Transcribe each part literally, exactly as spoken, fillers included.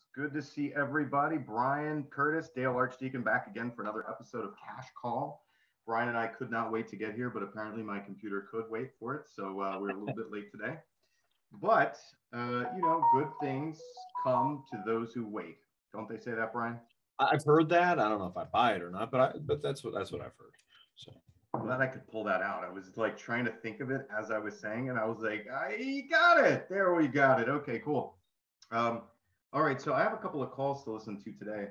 Good to see everybody. Brian, Curtis, Dale Archdeacon back again for another episode of Cash Call. Brian and I could not wait to get here, but apparently my computer could wait for it. So uh, we're a little bit late today. But, uh, you know, good things come to those who wait. Don't they say that, Brian? I've heard that. I don't know if I buy it or not, but I, but that's what that's what I've heard. So I'm glad I could pull that out. I was like trying to think of it as I was saying, and I was like, I got it. There we got it. Okay, cool. Um, all right, so I have a couple of calls to listen to today,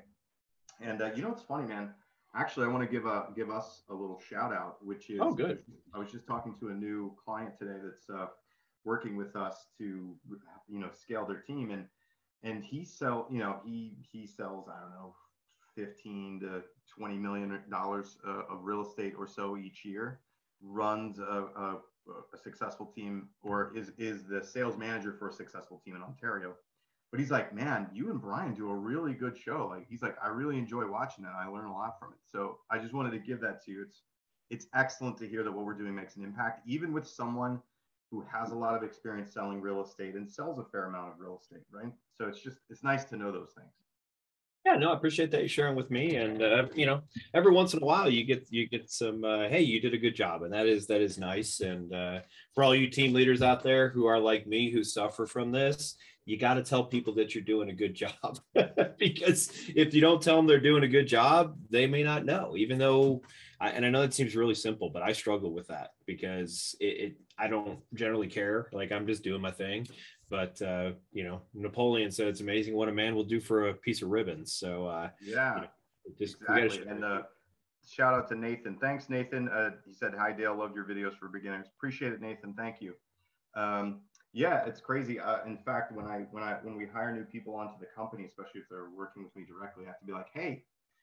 and uh, you know what's funny, man? Actually, I want to give a give us a little shout out, which is oh, good. I was just talking to a new client today that's uh, working with us to you know scale their team, and and he sell you know he he sells I don't know fifteen to twenty million dollars uh, of real estate or so each year, runs a, a, a successful team, or is is the sales manager for a successful team in Ontario. But he's like, man, you and Brian do a really good show. Like, he's like, I really enjoy watching it. I learn a lot from it. So I just wanted to give that to you. It's it's excellent to hear that what we're doing makes an impact, even with someone who has a lot of experience selling real estate and sells a fair amount of real estate, right? So it's just, it's nice to know those things. Yeah, no, I appreciate that you sharing with me. And, uh, you know, every once in a while you get, you get some, uh, hey, you did a good job. And that is, that is nice. And uh, for all you team leaders out there who are like me, who suffer from this, you got to tell people that you're doing a good job because if you don't tell them they're doing a good job, they may not know, even though, I, and I know it seems really simple, but I struggle with that because it, it I don't generally care. Like, I'm just doing my thing. But, uh, you know, Napoleon said it's amazing what a man will do for a piece of ribbon. So, uh, yeah, you know, just, exactly. And uh, shout out to Nathan. Thanks, Nathan. Uh, he said, hi, Dale. Loved your videos for beginners. Appreciate it, Nathan. Thank you. Um, yeah, it's crazy. Uh, in fact, when I when I when we hire new people onto the company, especially if they're working with me directly, I have to be like, hey,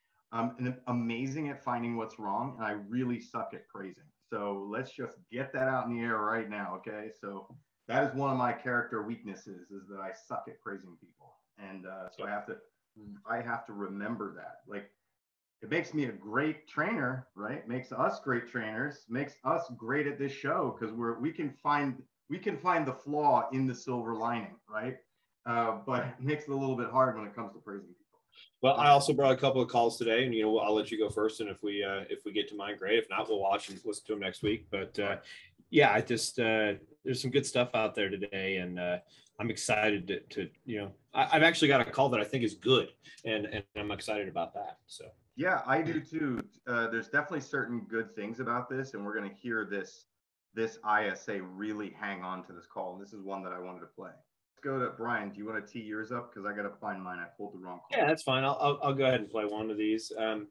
I'm amazing at finding what's wrong, and I really suck at praising. So let's just get that out in the air right now, okay? So that is one of my character weaknesses, is that I suck at praising people, and uh, so I have to I have to remember that. Like, it makes me a great trainer, right? Makes us great trainers, makes us great at this show because we're we can find we can find the flaw in the silver lining, right? Uh, but it makes it a little bit hard when it comes to praising people. Well, I also brought a couple of calls today, and you know, I'll let you go first. And if we uh, if we get to mine, great. If not, we'll watch and listen to them next week. But uh, yeah, I just uh, there's some good stuff out there today, and uh, I'm excited to, to you know, I, I've actually got a call that I think is good, and and I'm excited about that. So yeah, I do too. Uh, there's definitely certain good things about this, and we're going to hear this this I S A really hang on to this call, and this is one that I wanted to play. Go to Brian. Do you want to tee yours up? Because I got to find mine. I pulled the wrong call. Yeah, that's fine. I'll, I'll, I'll go ahead and play one of these. Um,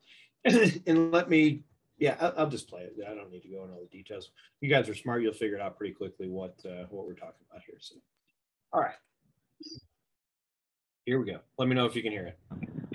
and let me, yeah, I'll, I'll just play it. I don't need to go into all the details. You guys are smart. You'll figure it out pretty quickly what, uh, what we're talking about here. So, all right. Here we go. Let me know if you can hear it.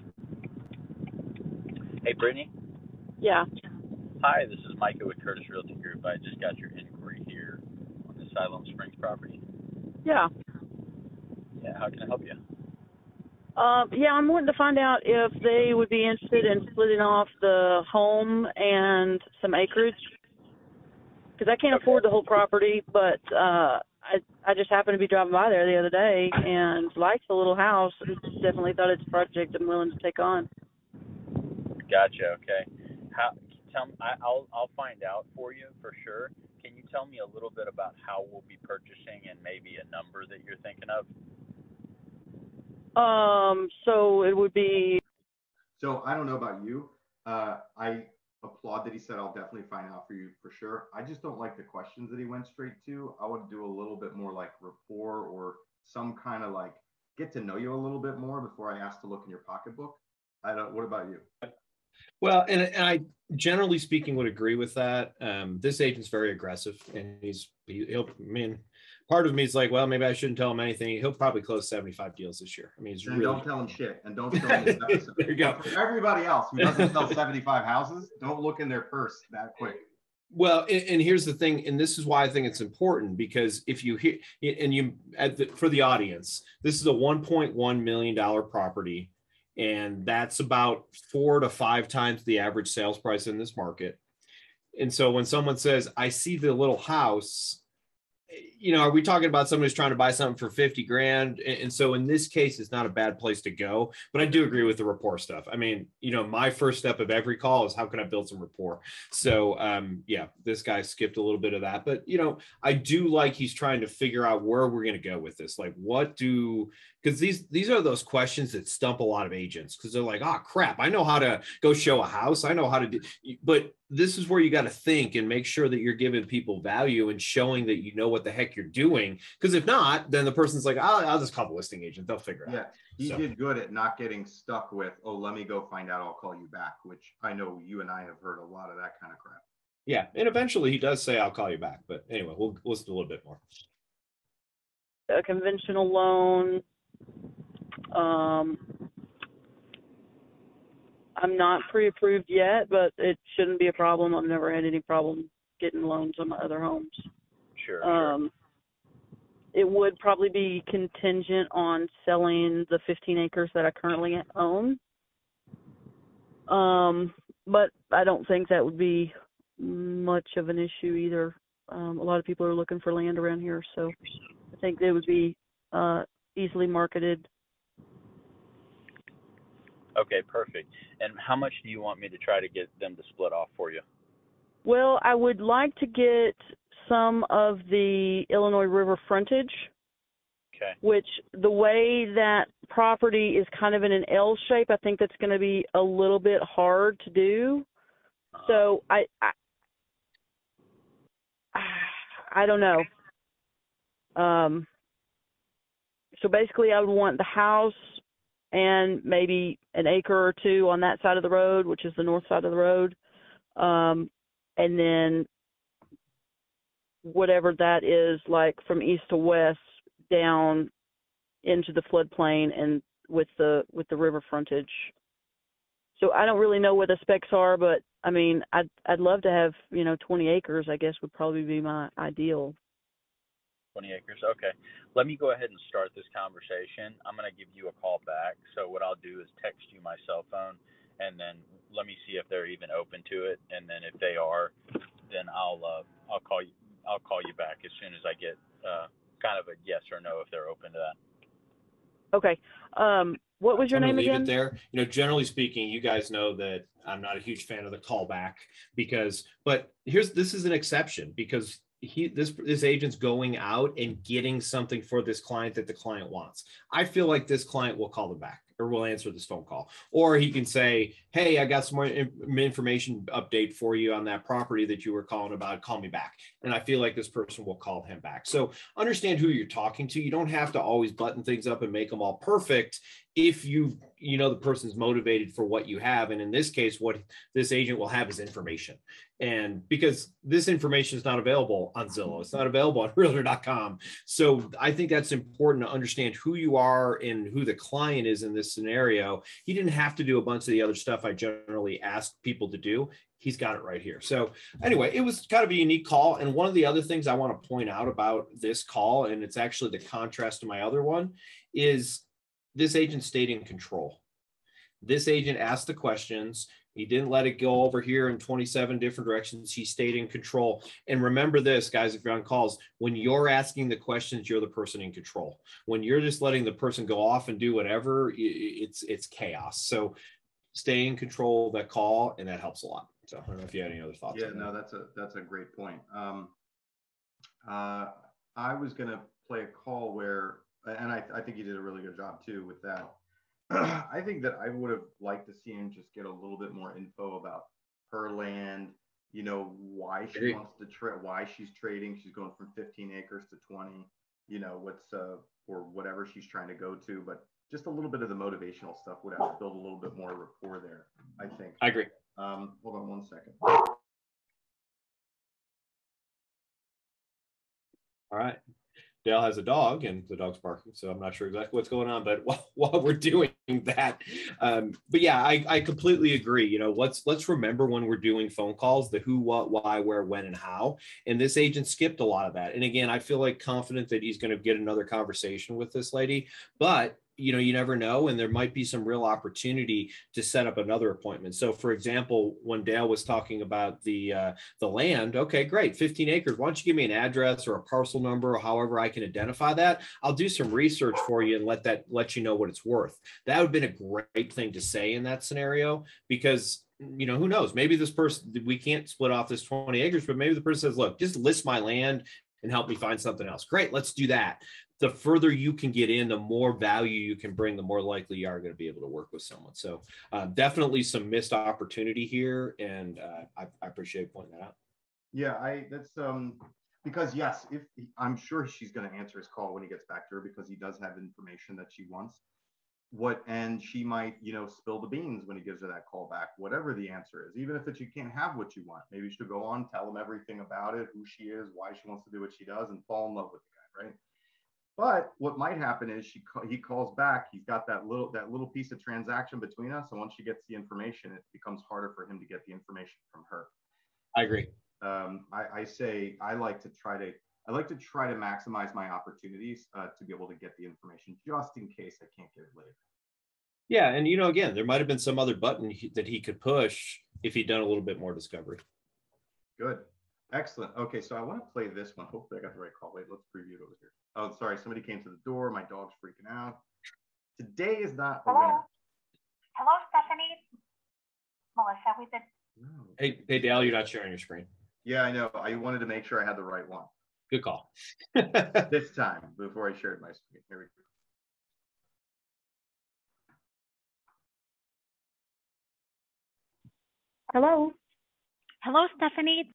Hey, Brittany. Yeah. Hi, this is Micah with Curtis Realty Group. I just got your inquiry here on the Siloam Springs property. Yeah. Yeah, how can I help you? Uh, yeah, I'm wanting to find out if they would be interested in splitting off the home and some acreage. Because I can't Okay. afford the whole property, but uh, I I just happened to be driving by there the other day and liked the little house. And definitely thought it's a project I'm willing to take on. Gotcha. Okay. How? Tell me. I, I'll I'll find out for you for sure. Can you tell me a little bit about how we'll be purchasing and maybe a number that you're thinking of? Um, so it would be. So I don't know about you. Uh, I applaud that he said, I'll definitely find out for you for sure. I just don't like the questions that he went straight to. I would do a little bit more like rapport or some kind of like get to know you a little bit more before I ask to look in your pocketbook. I don't, what about you? Well, and, and I generally speaking would agree with that. Um, this agent's very aggressive, and he's he, he'll. I mean, part of me is like, well, maybe I shouldn't tell him anything. He'll probably close seventy-five deals this year. I mean, he's and really. Don't tell him shit, and don't show him this episode. There you go. For everybody else who doesn't sell seventy-five houses, don't look in their purse that quick. Well, and, and here's the thing, and this is why I think it's important, because if you hear, and you, at the, for the audience, this is a one point one million dollars property. And that's about four to five times the average sales price in this market. And so when someone says, I see the little house, you know, are we talking about somebody who's trying to buy something for fifty grand? And, and so in this case, it's not a bad place to go, but I do agree with the rapport stuff. I mean, you know, my first step of every call is how can I build some rapport? So um, yeah, this guy skipped a little bit of that, but you know, I do like he's trying to figure out where we're going to go with this. Like what do, because these, these are those questions that stump a lot of agents because they're like, oh crap, I know how to go show a house. I know how to do, but this is where you got to think and make sure that you're giving people value and showing that you know what the heck you're doing. Because if not, then the person's like, I'll, I'll just call the listing agent. They'll figure it yeah, out. He So. did good at not getting stuck with, oh, let me go find out. I'll call you back, which I know you and I have heard a lot of that kind of crap. Yeah. And eventually he does say, I'll call you back. But anyway, we'll listen a little bit more. A conventional loan. Um, I'm not pre-approved yet, but it shouldn't be a problem. I've never had any problem getting loans on my other homes. Sure. Um, it would probably be contingent on selling the fifteen acres that I currently own. Um, but I don't think that would be much of an issue either. Um, a lot of people are looking for land around here, so I think they would be uh, easily marketed. Okay, perfect. And how much do you want me to try to get them to split off for you? Well, I would like to get some of the Illinois River frontage, Okay. which the way that property is kind of in an L shape, I think that's going to be a little bit hard to do. Uh, So I, I, I don't know. Um, so basically I would want the house and maybe an acre or two on that side of the road, which is the north side of the road. Um, and then whatever that is, like from east to west down into the floodplain and with the, with the river frontage. So I don't really know what the specs are, but I mean, I'd, I'd love to have, you know, twenty acres, I guess would probably be my ideal. twenty acres. Okay. Let me go ahead and start this conversation. I'm going to give you a call back. So what I'll do is text you my cell phone, and then let me see if they're even open to it. And then if they are, then I'll uh, I'll call you I'll call you back as soon as I get uh, kind of a yes or no if they're open to that. Okay. Um, what was your I'm gonna name leave again? it there. You know, generally speaking, you guys know that I'm not a huge fan of the callback because, but here's, this is an exception because he, this, this agent's going out and getting something for this client that the client wants. I feel like this client will call them back or will answer this phone call, or he can say, hey, I got some more information update for you on that property that you were calling about, call me back. And I feel like this person will call him back. So understand who you're talking to. You don't have to always button things up and make them all perfect. If you, you know, the person's motivated for what you have. And in this case, what this agent will have is information. And because this information is not available on Zillow, it's not available on realtor dot com. So I think that's important to understand who you are and who the client is in this scenario. He didn't have to do a bunch of the other stuff I generally ask people to do. He's got it right here. So anyway, it was kind of a unique call. And one of the other things I want to point out about this call, and it's actually the contrast to my other one, is this agent stayed in control. This agent asked the questions. He didn't let it go over here in twenty-seven different directions. He stayed in control. And remember this, guys, if you're on calls, when you're asking the questions, you're the person in control. When you're just letting the person go off and do whatever, it's, it's chaos. So stay in control of that call, and that helps a lot. So I don't know if you had any other thoughts. Yeah, no, that's a, that's a great point. Um, uh, I was going to play a call where, and I, I think you did a really good job too with that. I think that I would have liked to see him just get a little bit more info about her land, you know, why she Great. wants to trade, why she's trading. She's going from fifteen acres to twenty, you know, what's, uh, or whatever she's trying to go to, but just a little bit of the motivational stuff would have to build a little bit more rapport there, I think. I agree. Um, hold on one second. All right. Dale has a dog and the dog's barking, so I'm not sure exactly what's going on, but while, while we're doing that, um, but yeah, I, I completely agree. You know, let's, let's remember when we're doing phone calls, the who, what, why, where, when, and how, and this agent skipped a lot of that. And again, I feel like confident that he's going to get another conversation with this lady, but you know, you never know. And there might be some real opportunity to set up another appointment. So for example, when Dale was talking about the, uh, the land, okay, great. fifteen acres. Why don't you give me an address or a parcel number or however I can identify that? I'll do some research for you and let that, let you know what it's worth. That would have been a great thing to say in that scenario, because you know, who knows, maybe this person, we can't split off this twenty acres, but maybe the person says, look, just list my land and help me find something else. Great. Let's do that. The further you can get in, the more value you can bring, the more likely you are going to be able to work with someone. So uh, definitely some missed opportunity here. And uh, I, I appreciate pointing that out. Yeah, I, that's, um, because yes, if I'm sure she's going to answer his call when he gets back to her, because he does have information that she wants. What, and she might, you know, spill the beans when he gives her that call back, whatever the answer is, even if it's you can't have what you want. Maybe you should go on, tell him everything about it, who she is, why she wants to do what she does, and fall in love with the guy, right? But what might happen is she he calls back, he's got that little that little piece of transaction between us, and once she gets the information, it becomes harder for him to get the information from her. I agree. Um, I, I say I like to try to I like to try to maximize my opportunities uh, to be able to get the information just in case I can't get it later. Yeah. And, you know, again, there might have been some other button he, that he could push if he'd done a little bit more discovery. Good. Excellent. Okay. So I want to play this one. Hopefully I got the right call. Wait, let's preview it over here. Oh, sorry. Somebody came to the door. My dog's freaking out. Today is not a Hello. winner. Hello, Stephanie. Melissa with the... No. Hey, hey, Dale, you're not sharing your screen. Yeah, I know. I wanted to make sure I had the right one. Good call. This time before I shared my screen. Here we go. Hello. Hello, Stephanie.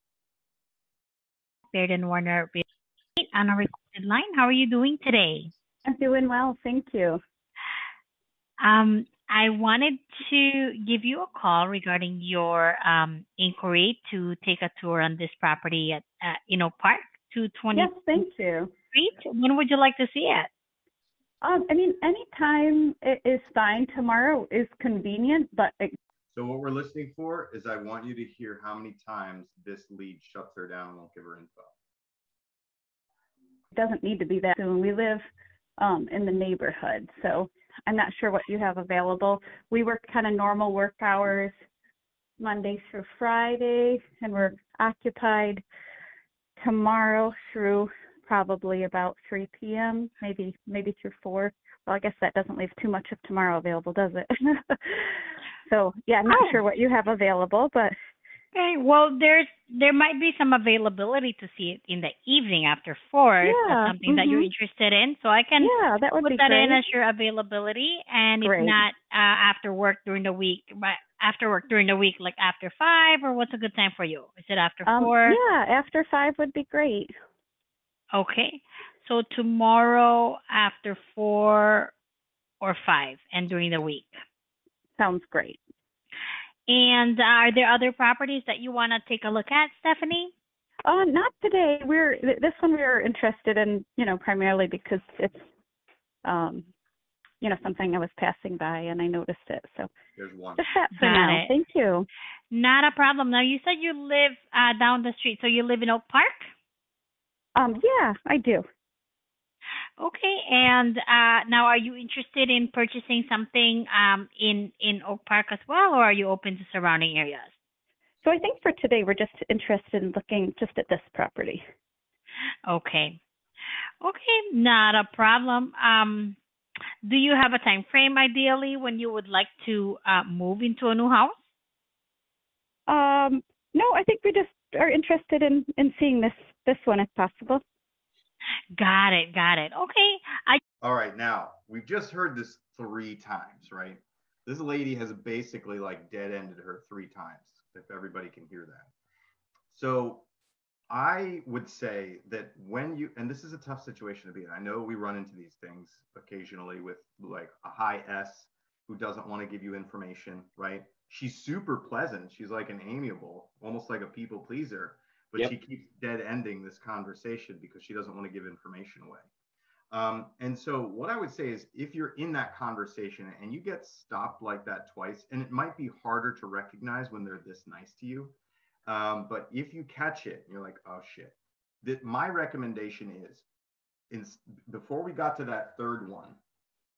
Baird and Warner on a recorded line. How are you doing today? I'm doing well, thank you. Um, I wanted to give you a call regarding your um, inquiry to take a tour on this property at, at you know, Park two twenty. Yes, thank you. Street. When would you like to see it? Um, I mean, anytime it is fine. Tomorrow is convenient, but it, So what we're listening for is I want you to hear how many times this lead shuts her down and won't give her info. doesn't need to be that soon. We live um, in the neighborhood, so I'm not sure what you have available. We work kind of normal work hours, Monday through Friday, and we're occupied tomorrow through probably about three p m, maybe maybe through four. Well, I guess that doesn't leave too much of tomorrow available, does it? So, yeah, I'm not Oh. sure what you have available, but... Okay, well, there's there might be some availability to see it in the evening after four. If Yeah, that's something that you're mhm. interested in, so I can Yeah, that would put be that great. in as your availability. And if Great. not, uh, after work during the week, but after work during the week, like after five, or what's a good time for you? Is it after Um, four? yeah, after five would be great. Okay, so tomorrow after four or five, and during the week. Sounds great. And uh, are there other properties that you want to take a look at, Stephanie? Uh, not today. We're th- this one we were interested in, you know, primarily because it's, um, you know, something I was passing by and I noticed it. So There's one. just that for Got now. it. Thank you. Not a problem. Now, you said you live uh, down the street, so you live in Oak Park? Um, yeah, I do. Okay, and uh, now are you interested in purchasing something um, in, in Oak Park as well, or are you open to surrounding areas? So I think for today we're just interested in looking just at this property. Okay. Okay, not a problem. Um, do you have a time frame, ideally, when you would like to uh, move into a new house? Um, no, I think we just are interested in, in seeing this this one if possible. Got it, got it. Okay, I All right, now we've just heard this three times, right? This lady has basically like dead ended her three times, if everybody can hear that. So I would say that when you, and this is a tough situation to be in. I know we run into these things occasionally with like a high S who doesn't want to give you information, right? She's super pleasant. She's like an amiable, almost like a people pleaser, but Yep. she keeps dead ending this conversation because she doesn't want to give information away. Um, and so what I would say is if you're in that conversation and you get stopped like that twice, and it might be harder to recognize when they're this nice to you, um, but if you catch it, you're like, oh shit. That my recommendation is, in, before we got to that third one,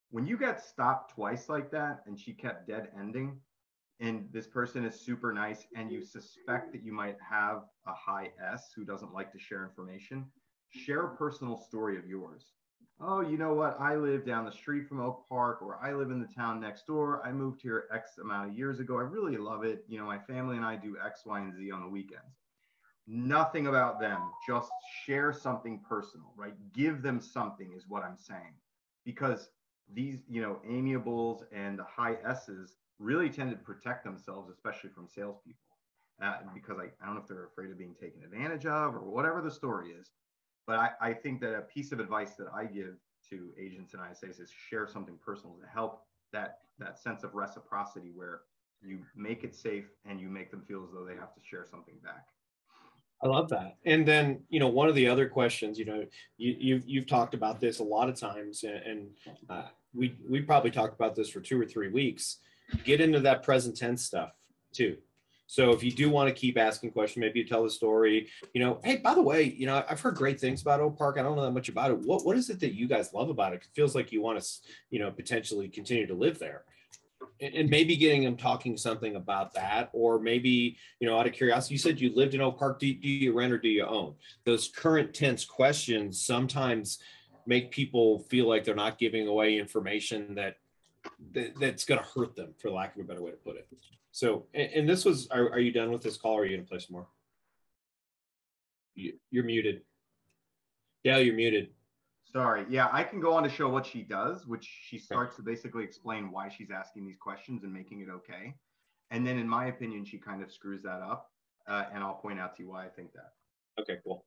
when you get stopped twice like that and she kept dead ending, and this person is super nice and you suspect that you might have a high S who doesn't like to share information, share a personal story of yours. Oh, you know what? I live down the street from Oak Park, or I live in the town next door. I moved here X amount of years ago. I really love it. You know, my family and I do X, Y, and Z on the weekends. Nothing about them. Just share something personal, right? Give them something is what I'm saying. Because these, you know, amiables and the high S's really tend to protect themselves, especially from salespeople. Uh, because I, I don't know if they're afraid of being taken advantage of or whatever the story is. But I, I think that a piece of advice that I give to agents and I S As is share something personal to help that, that sense of reciprocity where you make it safe and you make them feel as though they have to share something back. I love that. And then, you know, one of the other questions, you know, you, you've, you've talked about this a lot of times, and, and uh, we, we probably talked about this for two or three weeks. Get into that present tense stuff too. So if you do want to keep asking questions, maybe you tell the story, you know, hey, by the way, you know, I've heard great things about Oak Park. I don't know that much about it. What, what is it that you guys love about it? It feels like you want to, you know, potentially continue to live there. And, and maybe getting them talking something about that, or maybe, you know, out of curiosity, you said you lived in Oak Park. Do, do you rent or do you own? Those current tense questions sometimes make people feel like they're not giving away information that, that that's going to hurt them, for lack of a better way to put it. So, and, and this was, are, are you done with this call, or are you going to play some more? You, you're muted. Dale, you're muted. Sorry. Yeah, I can go on to show what she does, which she starts to basically explain why she's asking these questions and making it okay. And then in my opinion, she kind of screws that up. Uh, and I'll point out to you why I think that. Okay, cool.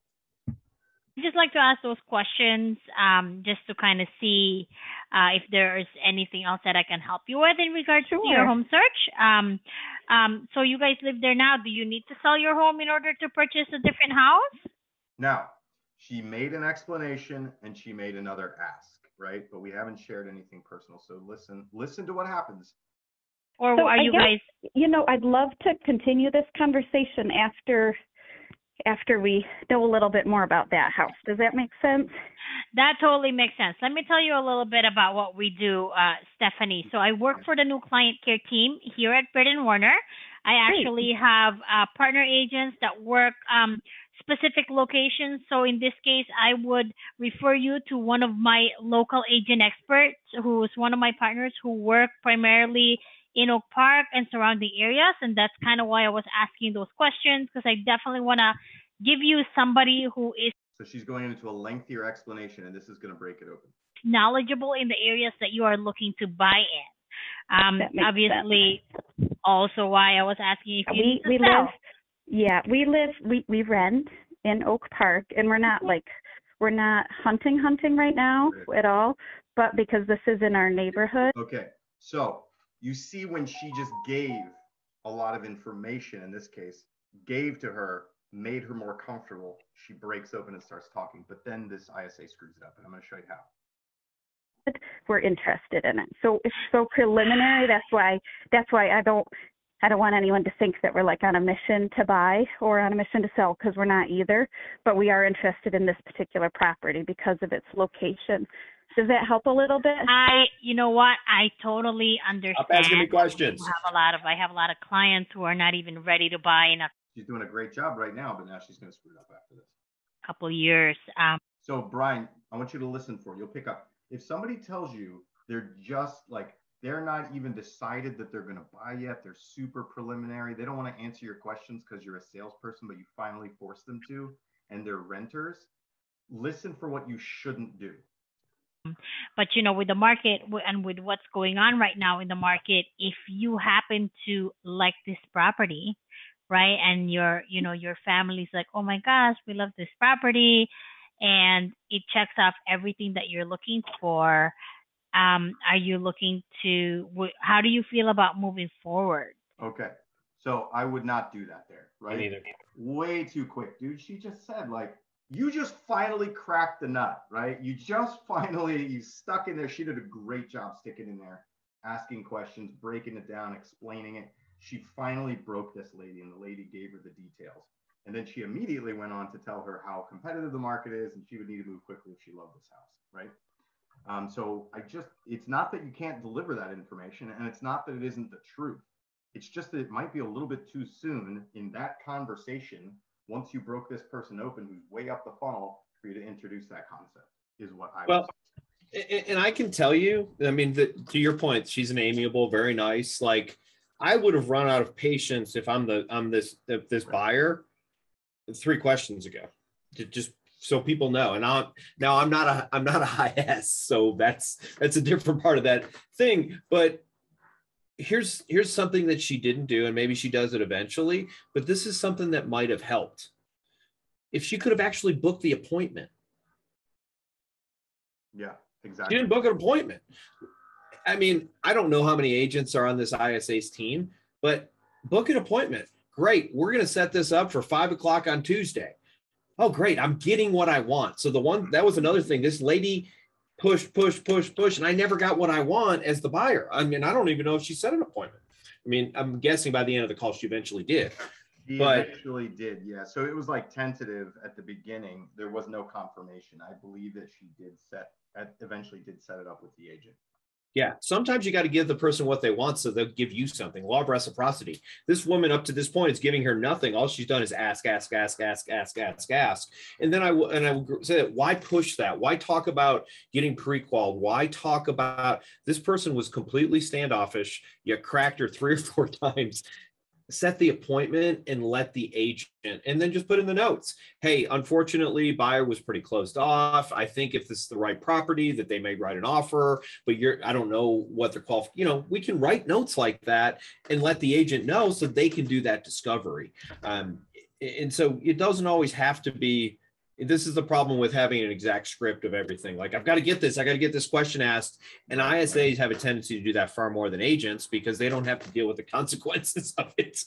I just like to ask those questions um, just to kind of see uh, if there's anything else that I can help you with in regards Sure. to your home search. Um, um, so you guys live there now. Do you need to sell your home in order to purchase a different house? Now, she made an explanation and she made another ask, right? But we haven't shared anything personal. So listen, listen to what happens. Or So are I you guess, guys? you know, I'd love to continue this conversation after after we know a little bit more about that house. Does that make sense? That totally makes sense. Let me tell you a little bit about what we do, uh, Stephanie. So I work for the new client care team here at Britt and Warner. I actually have uh, partner agents that work um, specific locations. So in this case, I would refer you to one of my local agent experts, who is one of my partners who work primarily in Oak Park and surrounding areas. And that's kind of why I was asking those questions, because I definitely want to give you somebody who is So she's going into a lengthier explanation, and this is going to break it open. knowledgeable in the areas that you are looking to buy in. Um, That makes obviously, also why I was asking if you we need to we sell. live yeah, we live we, we rent in Oak Park, and we're not like we're not hunting hunting right now at all, but because this is in our neighborhood. Okay, so you see when she just gave a lot of information, in this case, gave to her, made her more comfortable, she breaks open and starts talking. But then this I S A screws it up, and I'm going to show you how. We're interested in it. So it's so preliminary. That's why that's why I don't I don't want anyone to think that we're like on a mission to buy or on a mission to sell, because we're not either. But we are interested in this particular property because of its location. Does that help a little bit? I, you know what? I totally understand. Stop asking me questions. I have a lot of, I have a lot of clients who are not even ready to buy in a She's doing a great job right now, but now she's going to screw it up after this. couple years. Um, So Brian, I want you to listen for it. You'll pick up. If somebody tells you they're just like, they're not even decided that they're going to buy yet, they're super preliminary, they don't want to answer your questions because you're a salesperson, but you finally force them to, and they're renters, listen for what you shouldn't do. But you know, with the market w- and with what's going on right now in the market, if you happen to like this property, right, and your, you know, your family's like, oh my gosh, we love this property, and it checks off everything that you're looking for, um, are you looking to? W- how do you feel about moving forward? Okay. So I would not do that there, right? Me neither. Way too quick, dude. She just said, like, you just finally cracked the nut, right? You just finally, you stuck in there. She did a great job sticking in there, asking questions, breaking it down, explaining it. She finally broke this lady, and the lady gave her the details. And then she immediately went on to tell her how competitive the market is, and she would need to move quickly if she loved this house, right? Um, so I just, it's not that you can't deliver that information, and it's not that it isn't the truth. It's just that it might be a little bit too soon in that conversation, once you broke this person open who's way up the funnel, for you to introduce that concept, is what I well, would say. And I can tell you, I mean, the, to your point, she's an amiable, very nice. Like, I would have run out of patience if I'm the I'm this this buyer three questions ago, to just so people know. And I'm now I'm not a I'm not a high S, so that's that's a different part of that thing. But here's here's something that she didn't do, and maybe she does it eventually. But this is something that might have helped if she could have actually booked the appointment. Yeah, exactly. She didn't book an appointment. I mean, I don't know how many agents are on this I S A's team, but book an appointment. Great. We're going to set this up for five o'clock on Tuesday. Oh, great. I'm getting what I want. So the one, that was another thing. This lady pushed, pushed, pushed, pushed, and I never got what I want as the buyer. I mean, I don't even know if she set an appointment. I mean, I'm guessing by the end of the call, she eventually did. She but eventually did, yeah. So it was like tentative at the beginning. There was no confirmation. I believe that she did set, eventually did set it up with the agent. Yeah, sometimes you got to give the person what they want so they'll give you something. Law of reciprocity. This woman up to this point is giving her nothing. All she's done is ask, ask, ask, ask, ask, ask, ask. And then I will, and I will say that, why push that? Why talk about getting pre-qualified? Why talk about this person was completely standoffish? You cracked her three or four times. Set the appointment and let the agent, and then just put in the notes, hey, unfortunately, buyer was pretty closed off. I think if this is the right property that they may write an offer, but you're, I don't know what they're qualified. You know, we can write notes like that and let the agent know so they can do that discovery. Um, and so it doesn't always have to be, this is the problem with having an exact script of everything. Like, I've got to get this, I got to get this question asked. And I S As have a tendency to do that far more than agents because they don't have to deal with the consequences of it.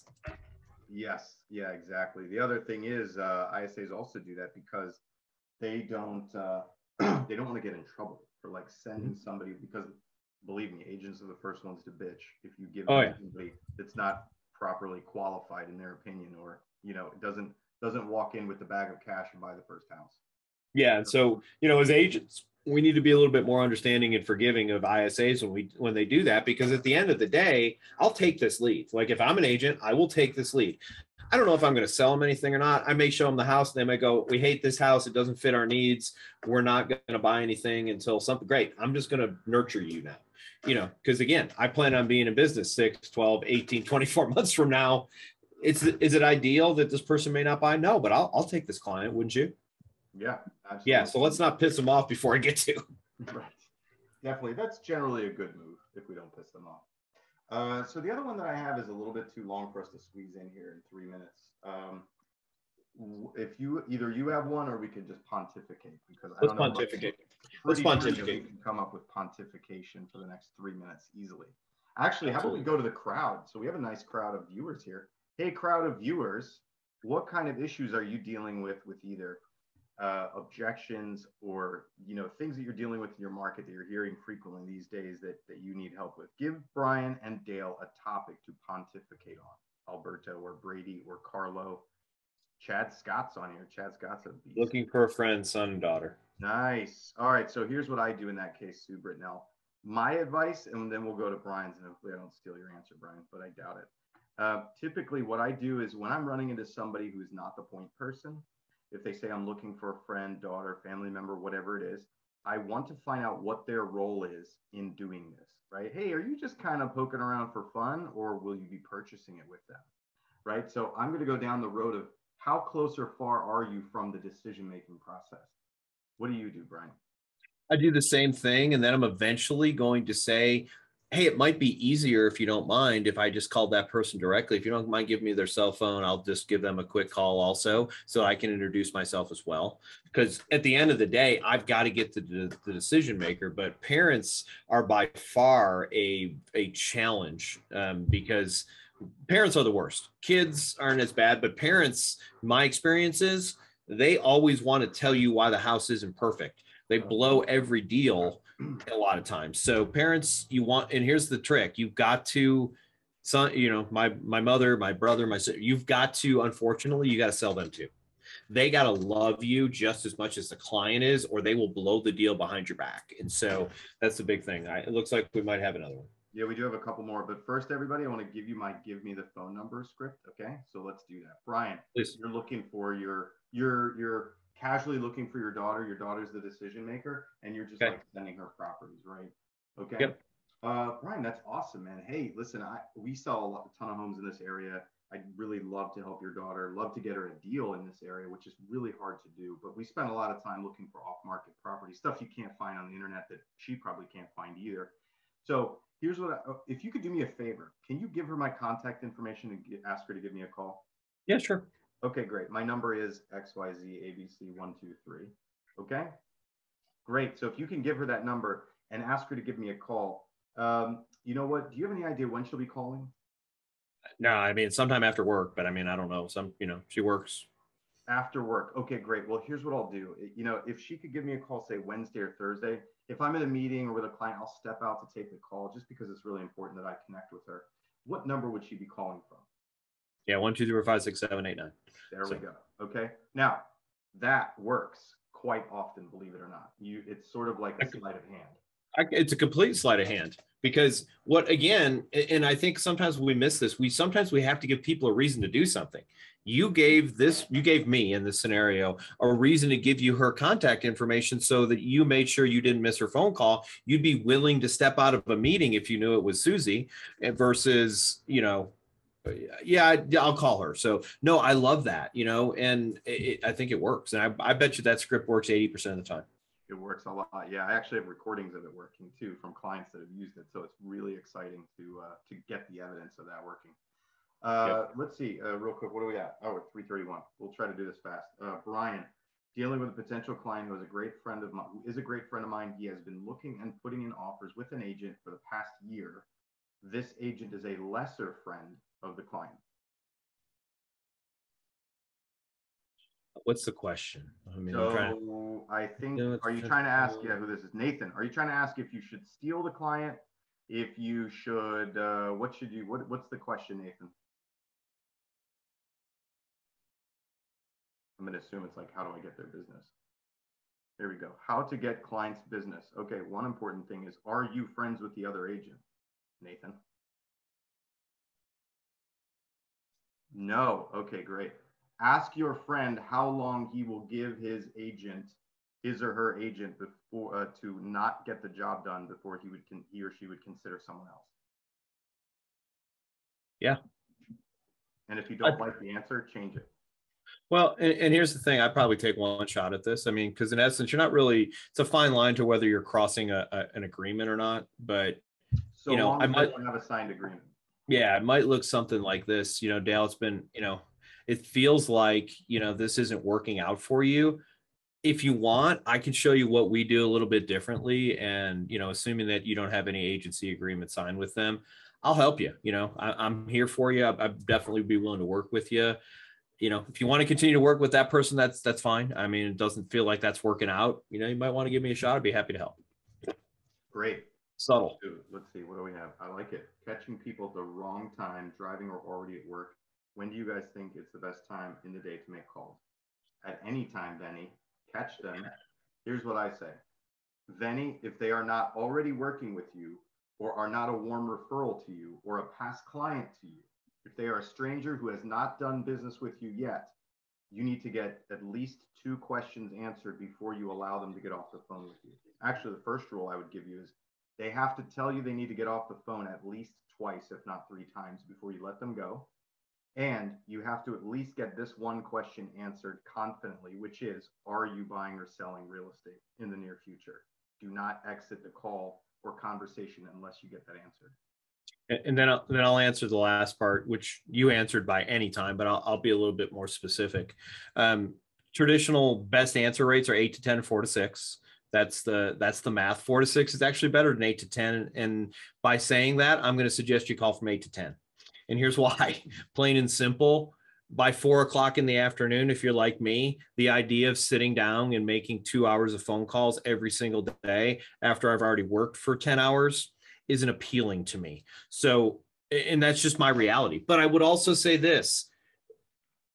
Yes, yeah, exactly. The other thing is uh, I S As also do that because they don't, uh, they don't want to get in trouble for like sending somebody, because believe me, agents are the first ones to bitch if you give oh, them yeah. somebody that's not properly qualified in their opinion, or, you know, it doesn't, doesn't walk in with the bag of cash and buy the first house. Yeah. And so, you know, as agents, we need to be a little bit more understanding and forgiving of I S As when we, when they do that, because at the end of the day, I'll take this lead. Like, if I'm an agent, I will take this lead. I don't know if I'm going to sell them anything or not. I may show them the house and they may go, we hate this house. It doesn't fit our needs. We're not going to buy anything until something great. I'm just going to nurture you now, you know, because again, I plan on being in business six, twelve, eighteen, twenty-four months from now. It's, is it ideal that this person may not buy? No, but I'll, I'll take this client. Wouldn't you? Yeah. Absolutely. Yeah. So let's not piss them off before I get to. Right. Definitely. That's generally a good move if we don't piss them off. Uh, so the other one that I have is a little bit too long for us to squeeze in here in three minutes. Um, if you, either you have one or we can just pontificate, because I Let's don't know. pontificate. Let's pontificate. We can come up with pontification for the next three minutes easily. Actually, how about we go to the crowd? So we have a nice crowd of viewers here. Hey, crowd of viewers, what kind of issues are you dealing with with either uh, objections or, you know, things that you're dealing with in your market that you're hearing frequently these days that, that you need help with? Give Brian and Dale a topic to pontificate on. Alberto or Brady or Carlo. Chad Scott's on here. Chad Scott's a beast. Looking for a friend, son and daughter. Nice. All right. So here's what I do in that case, Sue Britnell. My advice, and then we'll go to Brian's, and hopefully I don't steal your answer, Brian, but I doubt it. Uh, typically what I do is when I'm running into somebody who's not the point person, if they say I'm looking for a friend, daughter, family member, whatever it is, I want to find out what their role is in doing this, right? Hey, are you just kind of poking around for fun, or will you be purchasing it with them, right? So I'm going to go down the road of how close or far are you from the decision-making process? What do you do, Brian? I do the same thing. And then I'm eventually going to say, hey, it might be easier if you don't mind if I just called that person directly. If you don't mind giving me their cell phone, I'll just give them a quick call also so I can introduce myself as well. Because at the end of the day, I've got to get to the, the decision maker. But parents are by far a, a challenge um, because parents are the worst. Kids aren't as bad, but parents, my experience is they always want to tell you why the house isn't perfect. They blow every deal a lot of times. So parents, you want, and here's the trick. You've got to, son, you know, my, my mother, my brother, my sister, you've got to, unfortunately, you got to sell them too. they got to love you just as much as the client is, or they will blow the deal behind your back. And so that's the big thing. I, it looks like we might have another one. Yeah, we do have a couple more, but first, everybody, I want to give you my give me the phone number script. Okay, so let's do that. Brian, Please. You're looking for your you're you're casually looking for your daughter. Your daughter's the decision maker, and you're just Okay. like sending her properties, right? Okay. Yep. Uh, Brian, that's awesome, man. Hey, listen, I we sell a, lot, a ton of homes in this area. I'd really love to help your daughter. Love to get her a deal in this area, which is really hard to do. But we spend a lot of time looking for off-market property, stuff you can't find on the internet that she probably can't find either. So here's what, I, if you could do me a favor, can you give her my contact information and get, ask her to give me a call? Yeah, sure. Okay, great. My number is X Y Z A B C one two three. Okay, great. So if you can give her that number and ask her to give me a call. Um, you know what? Do you have any idea when she'll be calling? No, I mean, sometime after work, but I mean, I don't know. Some, you know, she works. After work. Okay, great. Well, here's what I'll do. You know, if she could give me a call, say Wednesday or Thursday, if I'm in a meeting or with a client, I'll step out to take the call just because it's really important that I connect with her. What number would she be calling from? Yeah, one, two, three, four, five, six, seven, eight, nine. There So- we go. Okay. Now that works quite often, believe it or not. You, it's sort of like a sleight of hand. I, it's a complete sleight of hand, because what, again, and I think sometimes we miss this, we sometimes we have to give people a reason to do something. You gave this, you gave me in this scenario a reason to give you her contact information so that you made sure you didn't miss her phone call. You'd be willing to step out of a meeting if you knew it was Susie versus, you know, yeah, I, I'll call her. So no, I love that, you know, and it, I think it works. And I, I bet you that script works eighty percent of the time. It works a lot. Yeah, I actually have recordings of it working too from clients that have used it. So it's really exciting to uh, to get the evidence of that working. Uh, Yep. Let's see, uh, real quick, what do we at? Oh, we're three thirty-one. We'll try to do this fast. Uh, Brian, dealing with a potential client who is a great friend of mine, who is a great friend of mine. He has been looking and putting in offers with an agent for the past year. This agent is a lesser friend of the client. What's the question? I mean, I'm So trying to, I think, No, it's are you just- trying to ask, yeah, who this is? Nathan, are you trying to ask if you should steal the client? If you should, uh, what should you, what, what's the question, Nathan? I'm going to assume it's like, how do I get their business? Here we go. How to get clients' business. Okay, one important thing is, are you friends with the other agent, Nathan? No. Okay, great. Ask your friend how long he will give his agent, his or her agent, before uh, to not get the job done before he would con he or she would consider someone else. Yeah. And if you don't I- like the answer, change it. well, and, and here's the thing. I'd probably take one shot at this. I mean, because in essence, you're not really, it's a fine line to whether you're crossing a, a, an agreement or not. But So You know, long I as might- you have a signed agreement. yeah, it might look something like this. You know, Dale, it's been, you know, it feels like, you know, this isn't working out for you. If you want, I can show you what we do a little bit differently. And, you know, assuming that you don't have any agency agreement signed with them, I'll help you. You know, I, I'm here for you. I, I'd definitely be willing to work with you. You know, if you want to continue to work with that person, that's, that's fine. I mean, it doesn't feel like that's working out. You know, you might want to give me a shot. I'd be happy to help. Great. Subtle. Dude, let's see. What do we have? I like it. Catching people at the wrong time, driving or already at work. When do you guys think it's the best time in the day to make calls? At any time, Benny. Catch them. Here's what I say. Benny, if they are not already working with you or are not a warm referral to you or a past client to you, if they are a stranger who has not done business with you yet, you need to get at least two questions answered before you allow them to get off the phone with you. Actually, the first rule I would give you is they have to tell you they need to get off the phone at least twice, if not three times, before you let them go. And you have to at least get this one question answered confidently, which is, are you buying or selling real estate in the near future? Do not exit the call or conversation unless you get that answered. And then I'll, then I'll answer the last part, which you answered by any time, but I'll, I'll be a little bit more specific. Um, traditional best answer rates are eight to ten, four to six. That's the that's the math. Four to six is actually better than eight to ten. And by saying that, I'm going to suggest you call from eight to ten. And here's why. Plain and simple. By four o'clock in the afternoon, if you're like me, the idea of sitting down and making two hours of phone calls every single day after I've already worked for ten hours isn't appealing to me. So, and that's just my reality. But I would also say this,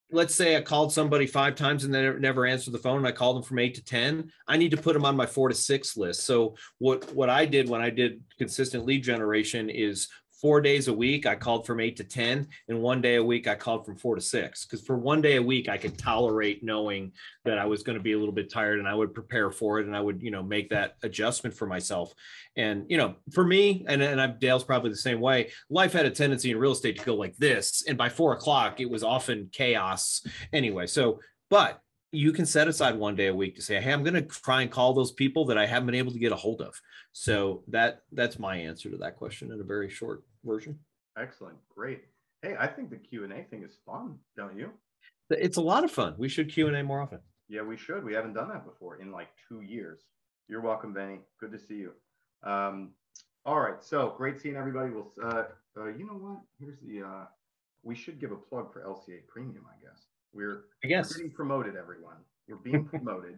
let's say I called somebody five times and they never answered the phone, and I called them from eight to ten, I need to put them on my four to six list. So what, what I did when I did consistent lead generation is four days a week, I called from eight to ten, and one day a week, I called from four to six. Because for one day a week, I could tolerate knowing that I was going to be a little bit tired, and I would prepare for it, and I would, you know, make that adjustment for myself. And, you know, for me, and, and I'm, Dale's probably the same way, life had a tendency in real estate to go like this. And by four o'clock, it was often chaos anyway. So, but you can set aside one day a week to say, hey, I'm going to try and call those people that I haven't been able to get a hold of. So that that's my answer to that question in a very short version. Excellent. Great. Hey, I think the Q and A thing is fun, don't you? It's a lot of fun. We should Q and A more often. Yeah, we should. We haven't done that before in like two years. You're welcome, Benny. Good to see you. Um, all right. So great seeing everybody. We'll, uh, uh, you know what? Here's the, uh, we should give a plug for L C A Premium, I guess. We're, I guess. we're being promoted, everyone. We're being promoted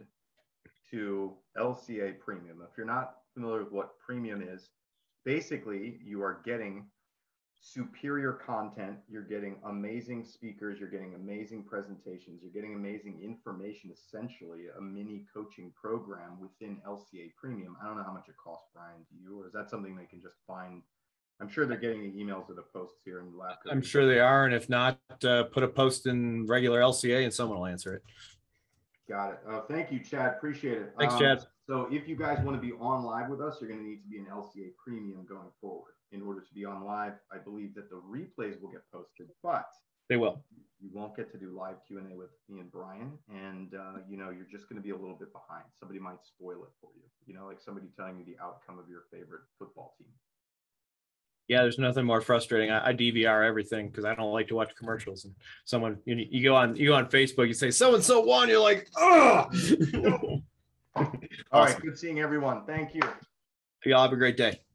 to L C A Premium. If you're not familiar with what premium is, basically you are getting superior content, you're getting amazing speakers, you're getting amazing presentations, you're getting amazing information, essentially a mini coaching program within L C A Premium. I don't know how much it costs, Brian, to you, or is that something they can just find? I'm sure they're getting the emails of the posts here in the lab. I'm sure they are, and if not, uh, put a post in regular L C A and someone will answer it. Got it. Uh, thank you, Chad. Appreciate it. Thanks, um, Chad. So if you guys want to be on live with us, you're going to need to be an L C A Premium going forward. In order to be on live, I believe that the replays will get posted, but they will. You won't get to do live Q and A with me and Brian, and uh, you know, you're just going to be a little bit behind. Somebody might spoil it for you. You know, like somebody telling you the outcome of your favorite football team. Yeah, there's nothing more frustrating. I, I D V R everything because I don't like to watch commercials. And someone, you, you go on, you go on Facebook, you say so and so won. You're like, oh. All right, good seeing everyone. Thank you. Y'all have a great day.